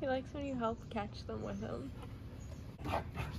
He likes when you help catch them with him.